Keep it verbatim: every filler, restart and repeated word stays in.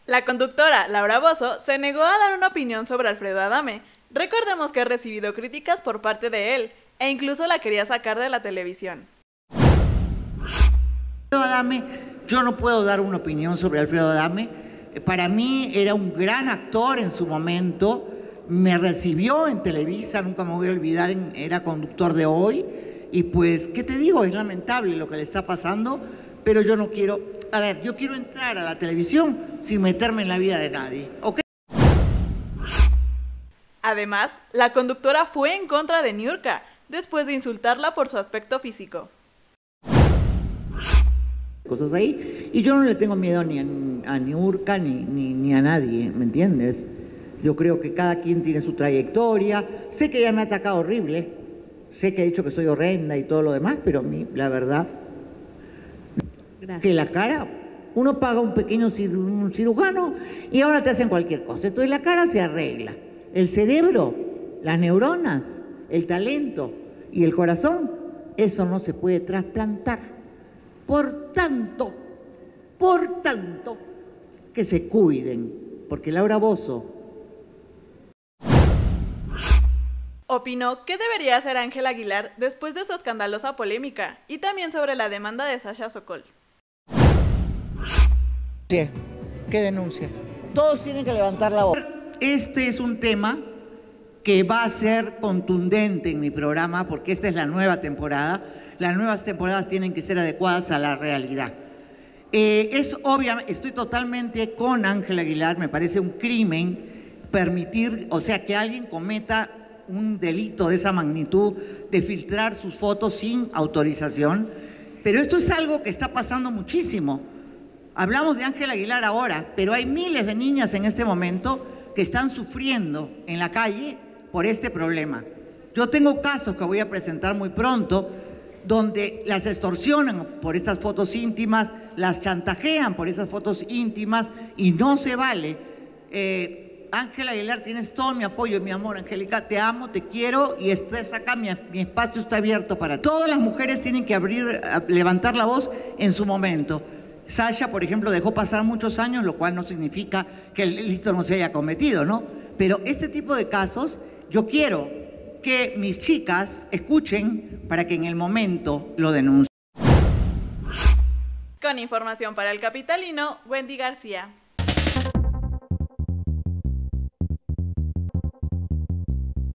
La conductora Laura Bozzo se negó a dar una opinión sobre Alfredo Adame. Recordemos que ha recibido críticas por parte de él, e incluso la quería sacar de la televisión. Alfredo Adame, yo no puedo dar una opinión sobre Alfredo Adame. Para mí era un gran actor en su momento, me recibió en Televisa, nunca me voy a olvidar, era conductor de Hoy, y pues, ¿qué te digo? Es lamentable lo que le está pasando, pero yo no quiero, a ver, yo quiero entrar a la televisión sin meterme en la vida de nadie, ¿ok? Además, la conductora fue en contra de Niurka, después de insultarla por su aspecto físico. Cosas ahí, y yo no le tengo miedo ni a, a Niurka ni, ni, ni a nadie, ¿me entiendes? Yo creo que cada quien tiene su trayectoria, sé que ella me ha atacado horrible, sé que ha dicho que soy horrenda y todo lo demás, pero a mí, la verdad, Gracias. Que la cara, uno paga un pequeño un cirujano y ahora te hacen cualquier cosa, entonces la cara se arregla, el cerebro, las neuronas, el talento y el corazón, eso no se puede trasplantar. Por tanto, por tanto, que se cuiden, porque Laura Bozzo opinó qué debería hacer Ángela Aguilar después de su escandalosa polémica y también sobre la demanda de Sasha Sokol. Sí, ¿qué denuncia? Todos tienen que levantar la voz. Este es un tema que va a ser contundente en mi programa porque esta es la nueva temporada. Las nuevas temporadas tienen que ser adecuadas a la realidad. Eh, es obvio, estoy totalmente con Ángela Aguilar, me parece un crimen permitir, o sea, que alguien cometa un delito de esa magnitud de filtrar sus fotos sin autorización, pero esto es algo que está pasando muchísimo. Hablamos de Ángela Aguilar ahora, pero hay miles de niñas en este momento que están sufriendo en la calle por este problema. Yo tengo casos que voy a presentar muy pronto, donde las extorsionan por estas fotos íntimas, las chantajean por esas fotos íntimas y no se vale. Eh, Ángela Aguilar, tienes todo mi apoyo, mi amor, Angélica, te amo, te quiero y estás acá, mi, mi espacio está abierto para ti. Todas las mujeres tienen que abrir, levantar la voz en su momento. Sasha, por ejemplo, dejó pasar muchos años, lo cual no significa que el delito no se haya cometido, ¿no? Pero este tipo de casos, yo quiero que mis chicas escuchen para que en el momento lo denuncien. Con información para El Capitalino, Wendy García.